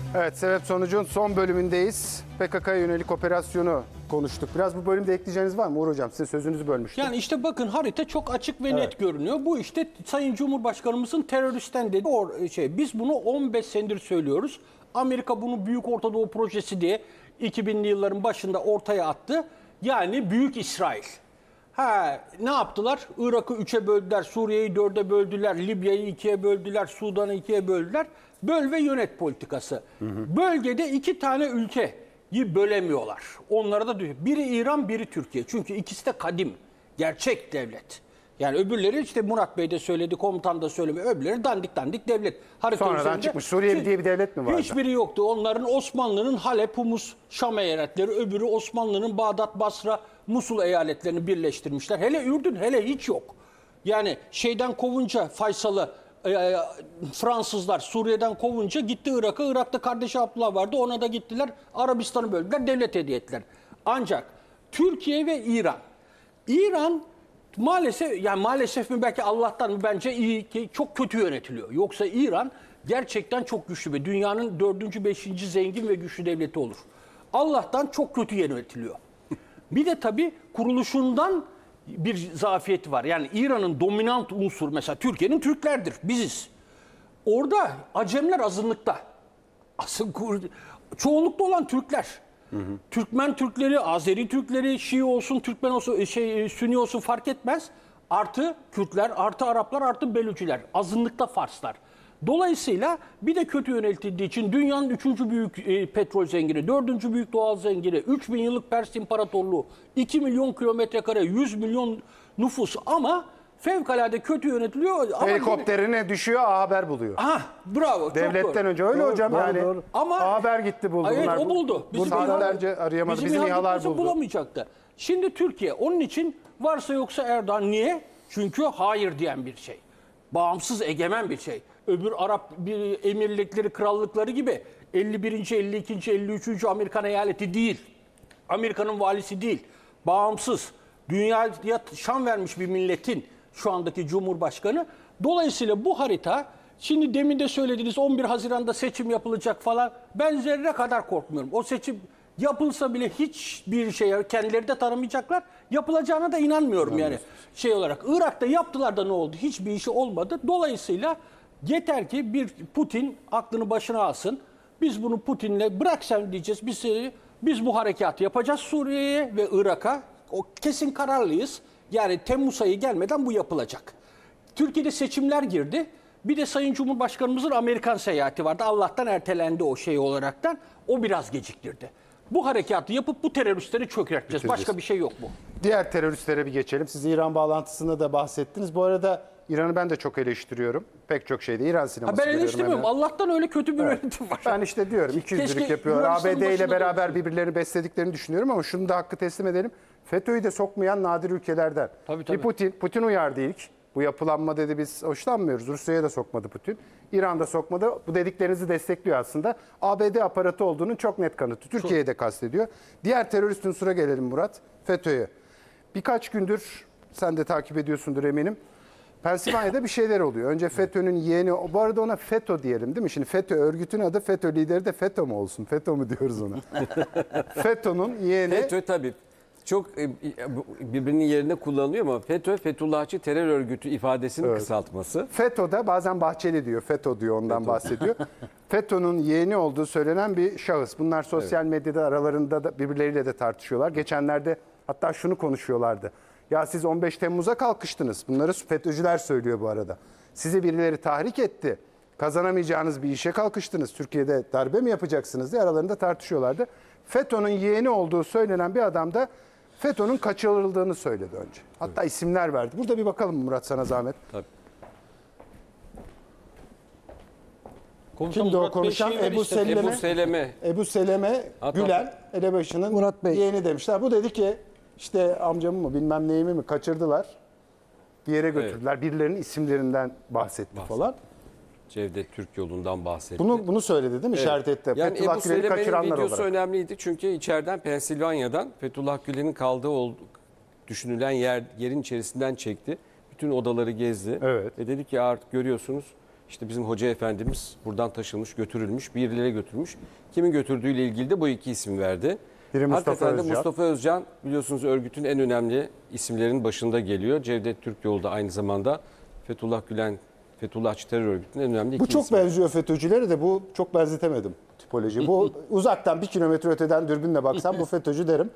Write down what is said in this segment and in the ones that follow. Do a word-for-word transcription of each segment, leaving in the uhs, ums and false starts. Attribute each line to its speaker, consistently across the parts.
Speaker 1: Evet, sebep sonucun son bölümündeyiz. P K K'ya yönelik operasyonu konuştuk. Biraz bu bölümde ekleyeceğiniz var mı Uğur Hocam? Size sözünüzü bölmüştüm.
Speaker 2: Yani işte bakın harita çok açık ve
Speaker 1: Evet.
Speaker 2: net görünüyor. Bu işte Sayın Cumhurbaşkanımızın teröristten dediği o şey. Biz bunu on beş senedir söylüyoruz. Amerika bunu Büyük Orta Doğu Projesi diye iki binli yılların başında ortaya attı. Yani Büyük İsrail. Ha, ne yaptılar? Irak'ı üçe böldüler, Suriye'yi dörde böldüler, Libya'yı ikiye böldüler, Sudan'ı ikiye böldüler. Böl ve yönet politikası. Hı hı. Bölgede iki tane ülkeyi bölemiyorlar. Onlara da diyor. Biri İran, biri Türkiye. Çünkü ikisi de kadim, gerçek devlet. Yani öbürleri işte Murat Bey de söyledi, komutan da söyledi. Öbürleri dandik dandik devlet. Harita
Speaker 1: Sonradan
Speaker 2: üzerinde,
Speaker 1: çıkmış. Suriye diye bir devlet mi vardı?
Speaker 2: Hiçbiri yoktu. Onların Osmanlı'nın Halep, Humus, Şam eyaletleri, öbürü Osmanlı'nın Bağdat, Basra, Musul eyaletlerini birleştirmişler. Hele Ürdün, hele hiç yok. Yani şeyden kovunca Faysal'ı e, Fransızlar Suriye'den kovunca gitti Irak'a. Irak'ta kardeşi Abdullah vardı. Ona da gittiler. Arabistan'ı böldüler. Devlet hediye ettiler. Ancak Türkiye ve İran. İran maalesef, yani maalesef mi belki Allah'tan mı, bence iyi ki çok kötü yönetiliyor. Yoksa İran gerçekten çok güçlü ve dünyanın dördüncü, beşinci zengin ve güçlü devleti olur. Allah'tan çok kötü yönetiliyor. Bir de tabii kuruluşundan bir zafiyeti var. Yani İran'ın dominant unsur mesela Türkiye'nin Türklerdir, biziz. Orada Acemler azınlıkta. Asıl çoğunlukta olan Türkler. Hı hı. Türkmen Türkleri, Azeri Türkleri, Şii olsun, Türkmen olsun, şey, Sünni olsun fark etmez. Artı Kürtler, artı Araplar, artı Belüciler. Azınlıkta Farslar. Dolayısıyla bir de kötü yönetildiği için dünyanın üçüncü büyük e, petrol zengini, dördüncü büyük doğal zengini, üç bin yıllık Pers İmparatorluğu, iki milyon kilometre kare, yüz milyon nüfus ama fevkalade kötü yönetiliyor.
Speaker 1: Helikopterine yine düşüyor, A Haber buluyor.
Speaker 2: Aha, bravo.
Speaker 1: Devletten önce öyle
Speaker 3: doğru,
Speaker 1: hocam
Speaker 3: doğru,
Speaker 1: yani.
Speaker 3: Doğru.
Speaker 2: Ama
Speaker 1: A Haber gitti buldu.
Speaker 2: Evet,
Speaker 1: bunlar.
Speaker 2: o buldu.
Speaker 1: Bizim saatlerce arayamadı. Bizim İHA'lar buldu.
Speaker 2: Bulamayacaktı. Şimdi Türkiye onun için varsa yoksa Erdoğan niye? Çünkü hayır diyen bir şey. Bağımsız, egemen bir şey. Öbür Arap bir emirlikleri, krallıkları gibi elli birinci, elli ikinci, elli üçüncü Amerikan eyaleti değil. Amerika'nın valisi değil. Bağımsız. Dünyaya şan vermiş bir milletin şu andaki Cumhurbaşkanı. Dolayısıyla bu harita, şimdi demin de söylediğiniz on bir Haziran'da seçim yapılacak falan, ben zerre kadar korkmuyorum. O seçim yapılsa bile hiçbir şeye kendileri de tanımayacaklar. Yapılacağına da inanmıyorum yani şey olarak. Irak'ta yaptılar da ne oldu? Hiçbir işi olmadı. Dolayısıyla yeter ki bir Putin aklını başına alsın. Biz bunu Putin'le bırak sen diyeceğiz. Biz, biz bu harekatı yapacağız Suriye'ye ve Irak'a. O kesin kararlıyız. Yani Temmuz ayı gelmeden bu yapılacak. Türkiye'de seçimler girdi. Bir de Sayın Cumhurbaşkanımızın Amerikan seyahati vardı. Allah'tan ertelendi o şey olaraktan. O biraz geciktirdi. Bu harekatı yapıp bu teröristleri çökerteceğiz. Başka bir şey yok bu.
Speaker 1: Diğer teröristlere bir geçelim. Siz İran bağlantısında da bahsettiniz. Bu arada İran'ı ben de çok eleştiriyorum. Pek çok şeyde İran sineması
Speaker 2: ha, ben eleştirmiyorum. Allah'tan öyle kötü bir
Speaker 1: evet.
Speaker 2: yönetim var.
Speaker 1: Ben işte diyorum ikiyüzlülük yapıyorlar. A B D ile beraber birbirlerini beslediklerini düşünüyorum ama şunu da hakkı teslim edelim. FETÖ'yü de sokmayan nadir ülkelerden.
Speaker 2: Tabii, tabii.
Speaker 1: Bir Putin, Putin uyardı ilk. Bu yapılanma dedi, biz hoşlanmıyoruz. Rusya'ya da sokmadı Putin. İran'da sokmadı. Bu dediklerinizi destekliyor aslında. A B D aparatı olduğunun çok net kanıtı. Türkiye'ye de kastediyor. Diğer terörist unsura gelelim Murat. FETÖ'ye. Birkaç gündür sen de takip ediyorsundur eminim. Pensilvanya'da bir şeyler oluyor. Önce FETÖ'nün yeğeni, bu arada ona FETÖ diyelim değil mi? Şimdi FETÖ örgütün adı, FETÖ lideri de FETÖ mü olsun? FETÖ mü diyoruz ona? FETÖ'nün yeğeni.
Speaker 4: FETÖ tabii. Çok birbirinin yerine kullanılıyor ama FETÖ, Fethullahçı Terör Örgütü ifadesinin evet. kısaltması.
Speaker 1: FETÖ'de bazen Bahçeli diyor, FETÖ diyor, ondan FETÖ. bahsediyor. FETÖ'nün yeğeni olduğu söylenen bir şahıs. Bunlar sosyal evet. medyada aralarında da birbirleriyle de tartışıyorlar. Geçenlerde hatta şunu konuşuyorlardı. Ya siz on beş Temmuz'a kalkıştınız. Bunları FETÖ'cüler söylüyor bu arada. Sizi birileri tahrik etti. Kazanamayacağınız bir işe kalkıştınız. Türkiye'de darbe mi yapacaksınız diye aralarında tartışıyorlardı. FETÖ'nün yeğeni olduğu söylenen bir adam da FETÖ'nün kaçırıldığını söyledi önce. Hatta evet. isimler verdi. Burada bir bakalım Murat, sana zahmet. Tabii. Kimdi o konuşan? Ebu Seleme.
Speaker 4: Ebu Seleme.
Speaker 1: Ebu Seleme Gülen elebaşının Murat Bey. yeğeni demişler. Bu dedi ki işte amcamı mı bilmem neyimi mi kaçırdılar. Bir yere götürdüler. Evet. Birilerinin isimlerinden bahsetti, bahsetti falan.
Speaker 4: Cevdet Türk yolundan bahsetti.
Speaker 1: Bunu bunu söyledi değil mi? Evet. İşaret etti.
Speaker 4: Yani
Speaker 1: Fethullah
Speaker 4: Ebu Seleme'nin videosu
Speaker 1: olarak.
Speaker 4: önemliydi. Çünkü içeriden Pensilvanya'dan Fethullah Gülen'in kaldığı düşünülen yer, yerin içerisinden çekti. Bütün odaları gezdi.
Speaker 1: Evet.
Speaker 4: Ve dedi ki artık görüyorsunuz İşte bizim hoca efendimiz buradan taşınmış, götürülmüş, bir yerlere götürmüş. Kimin götürdüğüyle ilgili de bu iki isim verdi.
Speaker 1: Biri Mustafa
Speaker 4: Hakikaten de
Speaker 1: Özcan.
Speaker 4: Mustafa Özcan biliyorsunuz örgütün en önemli isimlerin başında geliyor. Cevdet Türkoğlu da aynı zamanda Fethullah Gülen, Fethullahçı terör örgütünün en önemli iki
Speaker 1: Bu çok
Speaker 4: ismi.
Speaker 1: benziyor FETÖ'cülere de bu çok benzetemedim tipoloji. Bu uzaktan bir kilometre öteden dürbünle baksam bu FETÖ'cü derim.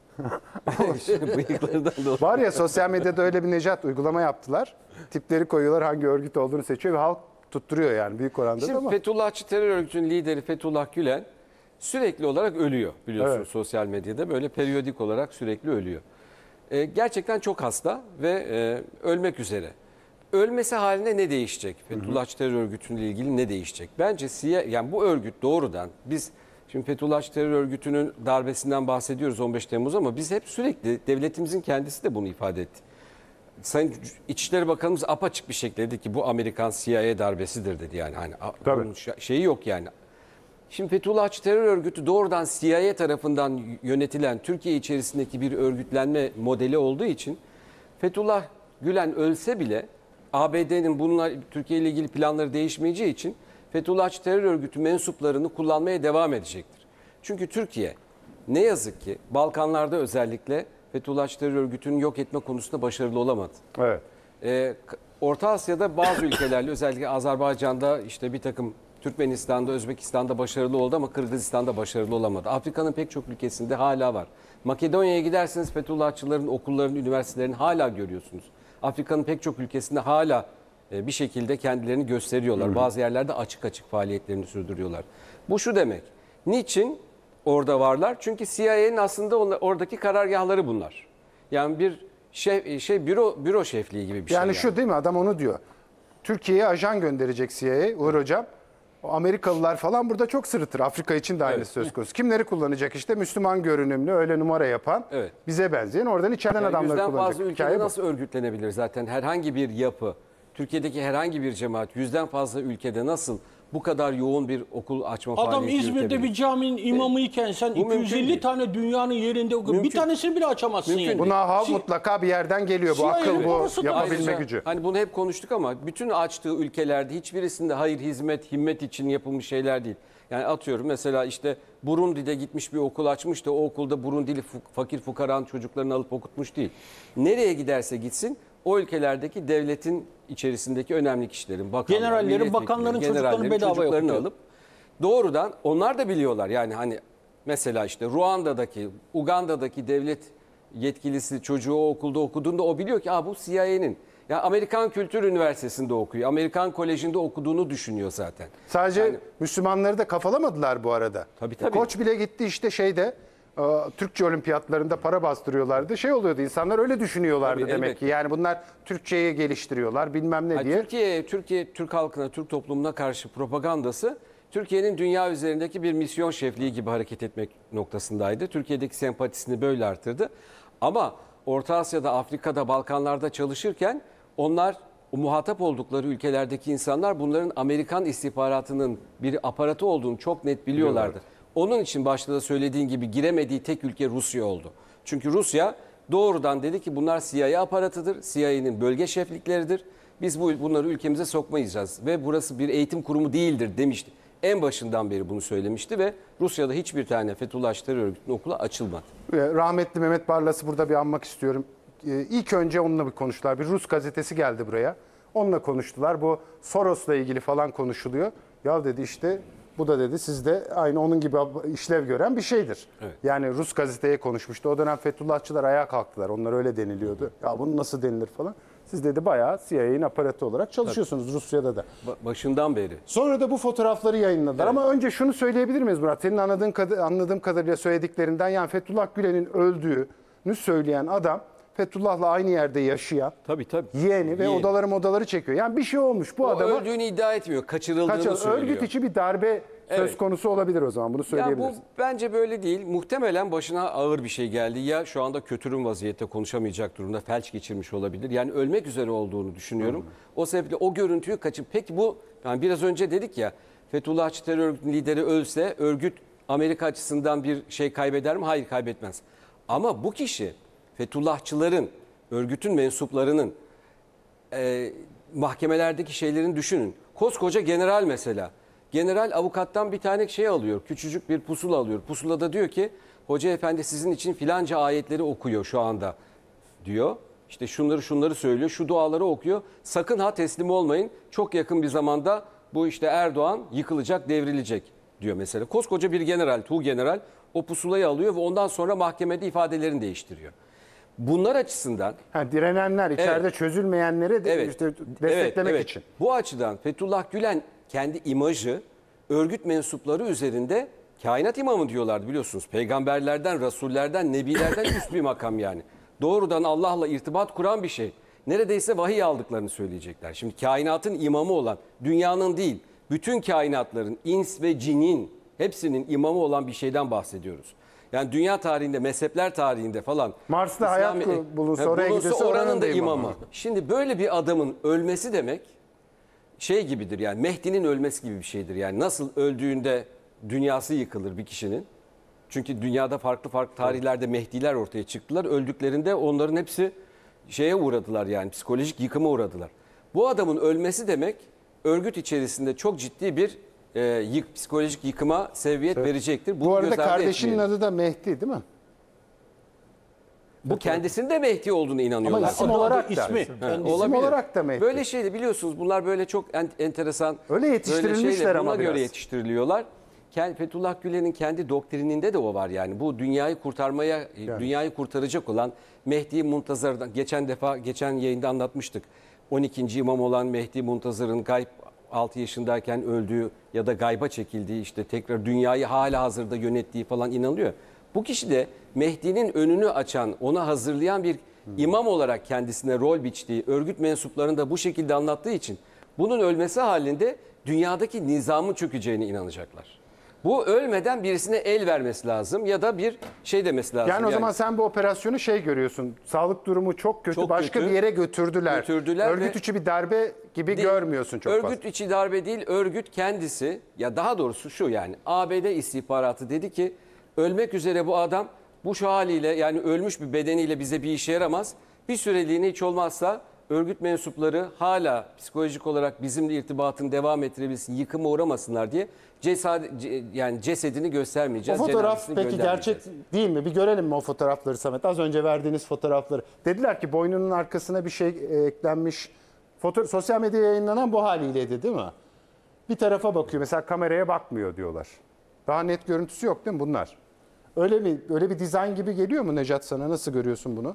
Speaker 4: Bıyıklarından dolayı.
Speaker 1: Var ya sosyal medyada öyle bir Necat uygulama yaptılar. Tipleri koyuyorlar hangi örgüt olduğunu seçiyor ve halk tutturuyor yani büyük oranda da
Speaker 4: Şimdi
Speaker 1: ama.
Speaker 4: Fethullahçı terör örgütünün lideri Fethullah Gülen sürekli olarak ölüyor biliyorsunuz
Speaker 1: Evet.
Speaker 4: sosyal medyada böyle periyodik olarak sürekli ölüyor. Ee, gerçekten çok hasta ve e, ölmek üzere. Ölmesi haline ne değişecek? Fethullahçı terör örgütüyle ilgili ne değişecek? Bence siya, yani bu örgüt doğrudan biz şimdi Fethullahçı terör örgütünün darbesinden bahsediyoruz on beş Temmuz ama biz hep sürekli devletimizin kendisi de bunu ifade etti. Sayın İçişleri Bakanımız apaçık bir şekilde dedi ki bu Amerikan C I A darbesidir dedi yani. Hani
Speaker 1: Tabii.
Speaker 4: bunun şeyi yok yani. Şimdi Fethullahçı terör örgütü doğrudan C I A tarafından yönetilen Türkiye içerisindeki bir örgütlenme modeli olduğu için Fethullah Gülen ölse bile A B D'nin bununla Türkiye ile ilgili planları değişmeyeceği için Fethullahçı terör örgütü mensuplarını kullanmaya devam edecektir. Çünkü Türkiye ne yazık ki Balkanlarda özellikle Fethullahçı terör örgütünün yok etme konusunda başarılı olamadı.
Speaker 1: Evet.
Speaker 4: Ee, Orta Asya'da bazı ülkelerle özellikle Azerbaycan'da işte bir takım Türkmenistan'da, Özbekistan'da başarılı oldu ama Kırgızistan'da başarılı olamadı. Afrika'nın pek çok ülkesinde hala var. Makedonya'ya giderseniz Fethullahçıların okullarını, üniversitelerini hala görüyorsunuz. Afrika'nın pek çok ülkesinde hala e, bir şekilde kendilerini gösteriyorlar. Hı hı. Bazı yerlerde açık açık faaliyetlerini sürdürüyorlar. Bu şu demek. Niçin orada varlar? Çünkü C I A'nin aslında oradaki karargahları bunlar. Yani bir şey, şey büro büro şefliği gibi bir şey.
Speaker 1: Yani
Speaker 4: Yani
Speaker 1: şu değil mi adam onu diyor. Türkiye'ye ajan gönderecek C I A Uğur Hocam. O Amerikalılar falan burada çok sırıtır. Afrika için de aynısı
Speaker 4: Evet.
Speaker 1: söz konusu. Kimleri kullanacak işte Müslüman görünümlü öyle numara yapan
Speaker 4: Evet.
Speaker 1: bize benzeyen oradan içeriden
Speaker 4: Yani
Speaker 1: adamları
Speaker 4: yüzden
Speaker 1: kullanacak.
Speaker 4: fazla ülkede
Speaker 1: Hikaye bu.
Speaker 4: nasıl örgütlenebilir zaten herhangi bir yapı? Türkiye'deki herhangi bir cemaat yüzden fazla ülkede nasıl bu kadar yoğun bir okul açma
Speaker 2: Adam
Speaker 4: faaliyeti
Speaker 2: İzmir'de
Speaker 4: yürütebilir?
Speaker 2: bir caminin imamıyken sen
Speaker 4: Bu mümkün
Speaker 2: iki yüz elli
Speaker 4: değil.
Speaker 2: tane dünyanın yerinde oku. Bir
Speaker 4: Mümkün.
Speaker 2: tanesini bile açamazsın
Speaker 4: Mümkün
Speaker 2: yani.
Speaker 1: Bu know-how
Speaker 2: Si-
Speaker 1: mutlaka bir yerden geliyor. Bu
Speaker 2: C I A'nin
Speaker 1: akıl, bu
Speaker 2: orası da-
Speaker 1: yapabilme
Speaker 4: Ayrıca,
Speaker 1: gücü.
Speaker 4: Hani bunu hep konuştuk ama bütün açtığı ülkelerde hiçbirisinde hayır, hizmet, himmet için yapılmış şeyler değil. Yani atıyorum mesela işte Burundi'de gitmiş bir okul açmış da o okulda Burundili fu- fakir fukaranın çocuklarını alıp okutmuş değil. Nereye giderse gitsin o ülkelerdeki devletin içerisindeki önemli kişilerin, bakanlar,
Speaker 2: Generallerin,
Speaker 4: milletvekilleri,
Speaker 2: bakanların çocuklarını
Speaker 4: generallerin
Speaker 2: bedava
Speaker 4: çocuklarını
Speaker 2: okutuyor.
Speaker 4: alıp doğrudan onlar da biliyorlar. Yani hani mesela işte Ruanda'daki, Uganda'daki devlet yetkilisi çocuğu o okulda okuduğunda o biliyor ki Aa, bu C I A'nin. Ya Amerikan Kültür Üniversitesi'nde okuyor. Amerikan Koleji'nde okuduğunu düşünüyor zaten.
Speaker 1: Sadece
Speaker 4: Yani-
Speaker 1: Müslümanları da kafalamadılar bu arada.
Speaker 4: Tabii, tabii.
Speaker 1: Koç bile gitti işte şeyde e, Türkçe olimpiyatlarında para bastırıyorlardı. Şey oluyordu insanlar öyle düşünüyorlardı
Speaker 4: Tabii,
Speaker 1: demek
Speaker 4: elbette.
Speaker 1: ki. Yani bunlar Türkçeyi geliştiriyorlar bilmem ne
Speaker 4: Yani
Speaker 1: diye.
Speaker 4: Türkiye, Türkiye, Türk halkına, Türk toplumuna karşı propagandası Türkiye'nin dünya üzerindeki bir misyon şefliği gibi hareket etmek noktasındaydı. Türkiye'deki sempatisini böyle artırdı. Ama Orta Asya'da, Afrika'da, Balkanlarda çalışırken onlar o muhatap oldukları ülkelerdeki insanlar bunların Amerikan istihbaratının bir aparatı olduğunu çok net biliyorlardı. Onun için başta da söylediğin gibi giremediği tek ülke Rusya oldu. Çünkü Rusya doğrudan dedi ki bunlar C I A aparatıdır, C I A'nin bölge şeflikleridir. Biz bu bunları ülkemize sokmayacağız ve burası bir eğitim kurumu değildir demişti. En başından beri bunu söylemişti ve Rusya'da hiçbir tane Fethullahçı terör örgütünün okulu açılmadı.
Speaker 1: E, Rahmetli Mehmet Barlas'ı burada bir anmak istiyorum. E, İlk önce onunla bir konuştular. Bir Rus gazetesi geldi buraya. Onunla konuştular. Bu Soros'la ilgili falan konuşuluyor. Ya dedi işte bu da dedi sizde aynı onun gibi işlev gören bir şeydir.
Speaker 4: Evet.
Speaker 1: Yani Rus gazeteye konuşmuştu. O dönem Fethullahçılar ayağa kalktılar. Onlar öyle deniliyordu. Ya bunu nasıl denilir falan. Siz dedi bayağı C I A'nin aparatı olarak çalışıyorsunuz Rusya'da da.
Speaker 4: Ba- Başından beri.
Speaker 1: Sonra da bu fotoğrafları yayınladılar.
Speaker 4: Evet.
Speaker 1: Ama önce şunu söyleyebilir miyiz Murat? Senin anladığın kad- anladığım kadarıyla söylediklerinden yani Fethullah Gülen'in öldüğünü söyleyen adam Fethullah'la aynı yerde yaşayan
Speaker 4: Tabii tabii.
Speaker 1: yeğeni ve
Speaker 4: Yeğeni.
Speaker 1: odaları modaları çekiyor. Yani bir şey olmuş bu
Speaker 4: O
Speaker 1: adama.
Speaker 4: öldüğünü iddia etmiyor. Kaçırıldığını
Speaker 1: Kaçın,
Speaker 4: söylüyor.
Speaker 1: örgüt içi bir darbe söz
Speaker 4: Evet.
Speaker 1: konusu olabilir o zaman. Bunu
Speaker 4: Ya bu
Speaker 1: söyleyebiliriz.
Speaker 4: bence böyle değil. Muhtemelen başına ağır bir şey geldi. Ya şu anda kötürüm vaziyette konuşamayacak durumda felç geçirmiş olabilir. Yani ölmek üzere olduğunu düşünüyorum. O sebeple o görüntüyü kaçıp peki bu yani biraz önce dedik ya Fethullahçı terör örgütünün lideri ölse örgüt Amerika açısından bir şey kaybeder mi? Hayır, kaybetmez. Ama bu kişi Fethullahçıların, örgütün mensuplarının e, mahkemelerdeki şeylerini düşünün. Koskoca general mesela. General avukattan bir tane şey alıyor. Küçücük bir pusula alıyor. Pusulada diyor ki hoca efendi sizin için filanca ayetleri okuyor şu anda diyor. İşte şunları şunları söylüyor. Şu duaları okuyor. Sakın ha teslim olmayın. Çok yakın bir zamanda bu işte Erdoğan yıkılacak, devrilecek diyor mesela. Koskoca bir general, Tu general o pusulayı alıyor ve ondan sonra mahkemede ifadelerini değiştiriyor. Bunlar açısından
Speaker 1: Ha, direnenler, içeride
Speaker 4: Evet.
Speaker 1: çözülmeyenleri de
Speaker 4: Evet.
Speaker 1: işte
Speaker 4: Evet,
Speaker 1: desteklemek
Speaker 4: evet.
Speaker 1: için.
Speaker 4: Bu açıdan Fethullah Gülen kendi imajı örgüt mensupları üzerinde kainat imamı diyorlardı biliyorsunuz. Peygamberlerden, rasullerden, nebilerden üst bir makam yani. Doğrudan Allah'la irtibat kuran bir şey. Neredeyse vahiy aldıklarını söyleyecekler. Şimdi kainatın imamı olan, dünyanın değil, bütün kainatların, ins ve cinin hepsinin imamı olan bir şeyden bahsediyoruz. Yani dünya tarihinde, mezhepler tarihinde falan.
Speaker 1: Mars'ta hayat
Speaker 4: İslami-
Speaker 1: bulunsa,
Speaker 4: Ha,
Speaker 1: oraya
Speaker 4: bulunsa
Speaker 1: gidilse
Speaker 4: oranın da
Speaker 1: imamı.
Speaker 4: imamı. Şimdi böyle bir adamın ölmesi demek şey gibidir yani Mehdi'nin ölmesi gibi bir şeydir. Yani nasıl öldüğünde dünyası yıkılır bir kişinin. Çünkü dünyada farklı farklı tarihlerde Mehdiler ortaya çıktılar. Öldüklerinde onların hepsi şeye uğradılar yani psikolojik yıkıma uğradılar. Bu adamın ölmesi demek örgüt içerisinde çok ciddi bir e, yık, psikolojik yıkıma seviyet verecektir. Bunu
Speaker 1: Bu arada
Speaker 4: göz ardı
Speaker 1: kardeşinin
Speaker 4: etmeyelim.
Speaker 1: adı da Mehdi değil mi?
Speaker 4: Bu kendisinin de Mehdi olduğunu inanıyorlar.
Speaker 1: Ama isim
Speaker 2: Adı- adı
Speaker 1: olarak da.
Speaker 2: ismi.
Speaker 1: Ha,
Speaker 2: Kendisi.
Speaker 1: isim
Speaker 4: Olabilir.
Speaker 1: olarak da Mehdi.
Speaker 4: Böyle şeydi biliyorsunuz bunlar böyle çok en- enteresan.
Speaker 1: Öyle yetiştirilmişler
Speaker 4: böyle şeyler,
Speaker 1: ama
Speaker 4: buna göre
Speaker 1: biraz.
Speaker 4: yetiştiriliyorlar. Kend- Fethullah Gülen'in kendi doktrininde de o var yani. Bu dünyayı kurtarmaya, dünyayı kurtaracak olan Mehdi Muntazar'dan geçen defa geçen yayında anlatmıştık. on ikinci imam olan Mehdi Muntazar'ın gayb altı yaşındayken öldüğü ya da gayba çekildiği işte tekrar dünyayı hala hazırda yönettiği falan inanılıyor. Bu kişi de Mehdi'nin önünü açan, ona hazırlayan bir imam olarak kendisine rol biçtiği, örgüt mensuplarını da bu şekilde anlattığı için bunun ölmesi halinde dünyadaki nizamın çökeceğine inanacaklar. Bu ölmeden birisine el vermesi lazım ya da bir şey demesi lazım.
Speaker 1: Yani o zaman sen bu operasyonu şey görüyorsun. Sağlık durumu çok kötü.
Speaker 4: Çok
Speaker 1: başka
Speaker 4: kötü.
Speaker 1: bir yere götürdüler.
Speaker 4: Götürdüler
Speaker 1: Örgüt
Speaker 4: ve-
Speaker 1: içi bir darbe gibi
Speaker 4: Değil.
Speaker 1: görmüyorsun çok
Speaker 4: örgüt
Speaker 1: fazla.
Speaker 4: içi darbe değil, örgüt kendisi ya daha doğrusu şu yani A B D istihbaratı dedi ki ölmek üzere bu adam bu şu haliyle yani ölmüş bir bedeniyle bize bir işe yaramaz. Bir süreliğine hiç olmazsa örgüt mensupları hala psikolojik olarak bizimle irtibatını devam ettirebilsin, yıkıma uğramasınlar diye cesad, ce- yani cesedini
Speaker 3: O
Speaker 4: göstermeyeceğiz.
Speaker 3: fotoğraf
Speaker 4: cenazesini
Speaker 3: peki
Speaker 4: göndermeyeceğiz.
Speaker 3: gerçek değil mi? Bir görelim mi o fotoğrafları Samet? Az önce verdiğiniz fotoğrafları.
Speaker 1: Dediler ki boynunun arkasına bir şey e, eklenmiş. Foto sosyal medyaya yayınlanan bu haliyleydi değil mi? Bir tarafa bakıyor. Mesela kameraya bakmıyor diyorlar. Daha net görüntüsü yok değil mi bunlar? Öyle mi? Öyle bir dizayn gibi geliyor mu Necat sana? Nasıl görüyorsun bunu?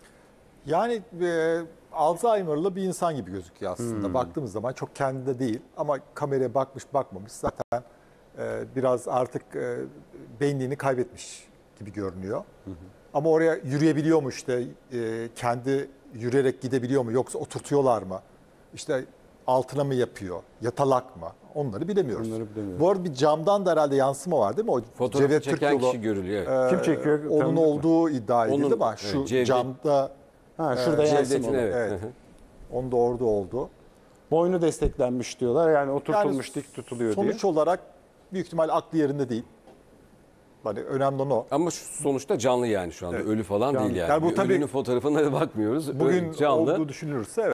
Speaker 5: Yani e, Alzheimer'lı bir insan gibi gözüküyor aslında. Baktığımız zaman çok kendinde değil ama kameraya bakmış bakmamış zaten e, biraz artık e, benliğini kaybetmiş gibi görünüyor. Ama oraya yürüyebiliyor mu işte e, kendi yürüyerek gidebiliyor mu yoksa oturtuyorlar mı? İşte altına mı yapıyor, yatalak mı? Onları bilemiyoruz.
Speaker 1: Onları bilemiyoruz.
Speaker 5: Bu arada bir camdan da herhalde yansıma var değil mi? O
Speaker 4: Fotoğrafı
Speaker 5: Cevdet
Speaker 4: çeken
Speaker 5: Türkyolu,
Speaker 4: kişi görülüyor. Evet.
Speaker 1: Kim çekiyor?
Speaker 5: onun
Speaker 1: Tanıdık mı?
Speaker 5: olduğu iddia edildi
Speaker 4: Onun-
Speaker 5: ama şu
Speaker 4: evet, Cevdet-
Speaker 5: camda
Speaker 3: Ha, şurada
Speaker 5: Ee,
Speaker 3: yansımalı.
Speaker 4: Cevdet'in evet.
Speaker 5: evet. onun da orada oldu.
Speaker 1: Boynu desteklenmiş diyorlar. Yani oturtulmuş,
Speaker 5: Yani
Speaker 1: dik tutuluyor diye.
Speaker 5: Sonuç olarak büyük ihtimal aklı yerinde değil. Hani önemli olan o.
Speaker 4: Ama şu sonuçta canlı yani şu anda ölü falan değil yani.
Speaker 5: Yani bu
Speaker 4: Bir
Speaker 5: tabii-
Speaker 4: ölünün fotoğrafına da bakmıyoruz.
Speaker 5: Bugün
Speaker 4: Ö- canlı.
Speaker 5: olduğu düşünülürse evet.